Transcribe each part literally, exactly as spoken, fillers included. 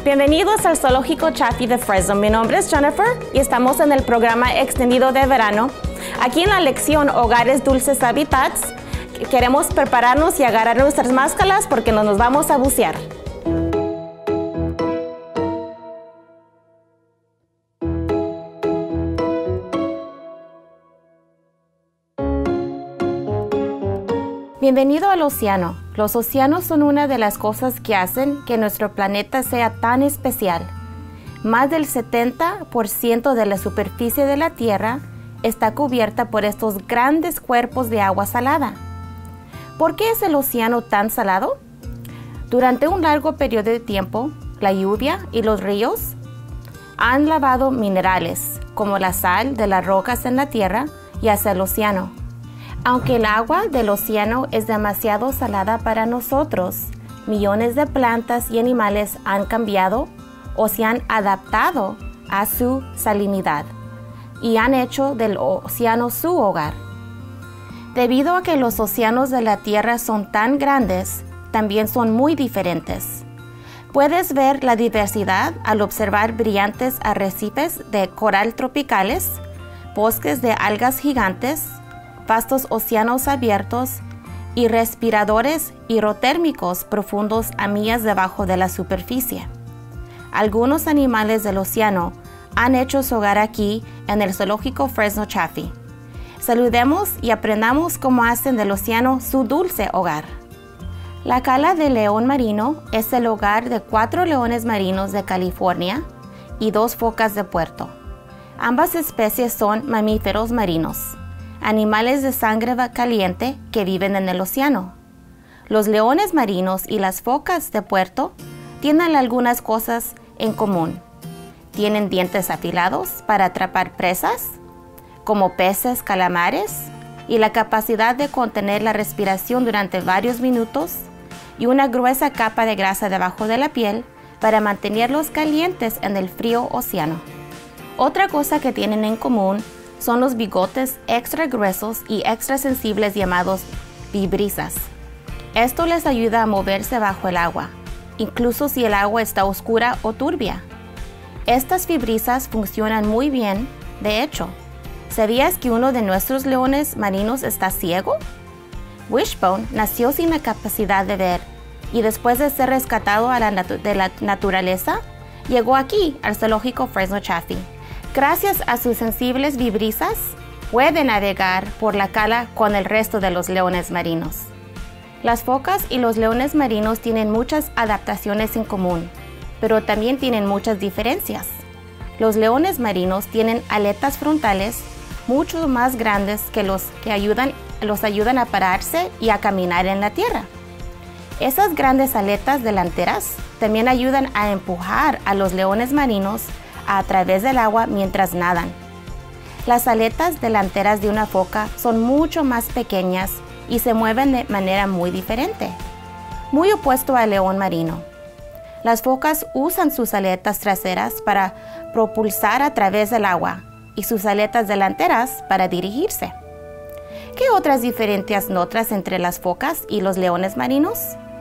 Bienvenidos al Zoológico Chaffee de Fresno. Mi nombre es Jennifer y estamos en el programa extendido de verano. Aquí en la lección Hogares Dulces Hábitats queremos prepararnos y agarrar nuestras máscaras porque nos, nos vamos a bucear. Bienvenido al océano. Los océanos son una de las cosas que hacen que nuestro planeta sea tan especial. Más del setenta por ciento de la superficie de la Tierra está cubierta por estos grandes cuerpos de agua salada. ¿Por qué es el océano tan salado? Durante un largo periodo de tiempo, la lluvia y los ríos han lavado minerales, como la sal de las rocas en la Tierra y hacia el océano. Aunque el agua del océano es demasiado salada para nosotros, millones de plantas y animales han cambiado o se han adaptado a su salinidad y han hecho del océano su hogar. Debido a que los océanos de la Tierra son tan grandes, también son muy diferentes. Puedes ver la diversidad al observar brillantes arrecifes de coral tropicales, bosques de algas gigantes, vastos océanos abiertos y respiradores hidrotérmicos profundos a millas debajo de la superficie. Algunos animales del océano han hecho su hogar aquí en el Zoológico Fresno Chaffee. Saludemos y aprendamos cómo hacen del océano su dulce hogar. La cala de león marino es el hogar de cuatro leones marinos de California y dos focas de Puerto. Ambas especies son mamíferos marinos, animales de sangre caliente que viven en el océano. Los leones marinos y las focas de Puerto tienen algunas cosas en común. Tienen dientes afilados para atrapar presas, como peces, calamares, y la capacidad de contener la respiración durante varios minutos, y una gruesa capa de grasa debajo de la piel para mantenerlos calientes en el frío océano. Otra cosa que tienen en común son los bigotes extra gruesos y extra sensibles llamados vibrisas. Esto les ayuda a moverse bajo el agua, incluso si el agua está oscura o turbia. Estas vibrisas funcionan muy bien. De hecho, ¿sabías que uno de nuestros leones marinos está ciego? Wishbone nació sin la capacidad de ver y después de ser rescatado a la natu- de la naturaleza, llegó aquí al Zoológico Fresno Chaffee. Gracias a sus sensibles vibrisas, puede navegar por la cala con el resto de los leones marinos. Las focas y los leones marinos tienen muchas adaptaciones en común, pero también tienen muchas diferencias. Los leones marinos tienen aletas frontales mucho más grandes que los que ayudan, los ayudan a pararse y a caminar en la tierra. Esas grandes aletas delanteras también ayudan a empujar a los leones marinos a través del agua mientras nadan. Las aletas delanteras de una foca son mucho más pequeñas y se mueven de manera muy diferente, muy opuesto al león marino. Las focas usan sus aletas traseras para propulsar a través del agua y sus aletas delanteras para dirigirse. ¿Qué otras diferencias notas entre las focas y los leones marinos?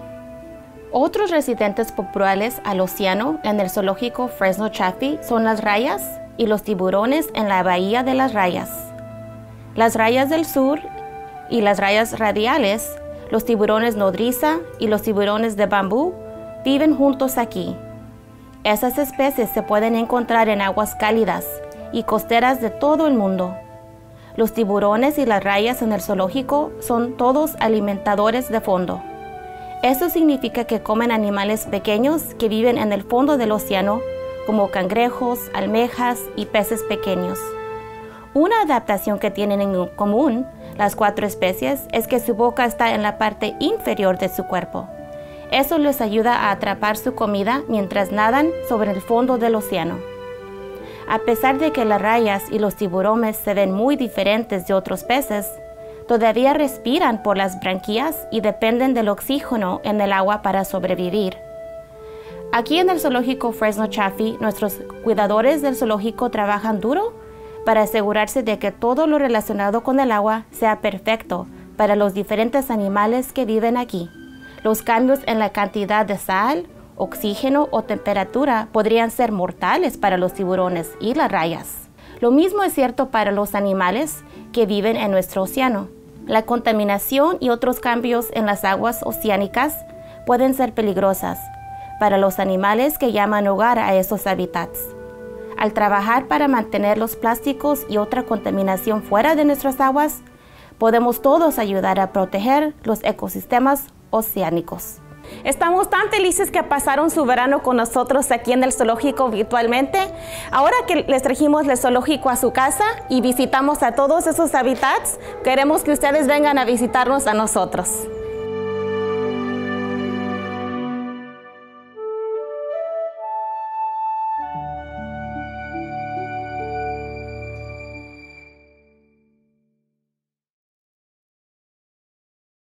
Otros residentes populares al océano en el Zoológico Fresno Chaffee son las rayas y los tiburones en la Bahía de las Rayas. Las rayas del sur y las rayas radiales, los tiburones nodriza y los tiburones de bambú viven juntos aquí. Esas especies se pueden encontrar en aguas cálidas y costeras de todo el mundo. Los tiburones y las rayas en el zoológico son todos alimentadores de fondo. Esto significa que comen animales pequeños que viven en el fondo del océano, como cangrejos, almejas y peces pequeños. Una adaptación que tienen en común las cuatro especies es que su boca está en la parte inferior de su cuerpo. Eso les ayuda a atrapar su comida mientras nadan sobre el fondo del océano. A pesar de que las rayas y los tiburones se ven muy diferentes de otros peces, todavía respiran por las branquias y dependen del oxígeno en el agua para sobrevivir. Aquí en el Zoológico Fresno Chaffee, nuestros cuidadores del zoológico trabajan duro para asegurarse de que todo lo relacionado con el agua sea perfecto para los diferentes animales que viven aquí. Los cambios en la cantidad de sal oxígeno o temperatura podrían ser mortales para los tiburones y las rayas. Lo mismo es cierto para los animales que viven en nuestro océano. La contaminación y otros cambios en las aguas oceánicas pueden ser peligrosas para los animales que llaman hogar a esos hábitats. Al trabajar para mantener los plásticos y otra contaminación fuera de nuestras aguas, podemos todos ayudar a proteger los ecosistemas oceánicos. Estamos tan felices que pasaron su verano con nosotros aquí en el zoológico virtualmente. Ahora que les trajimos el zoológico a su casa y visitamos a todos esos hábitats, queremos que ustedes vengan a visitarnos a nosotros.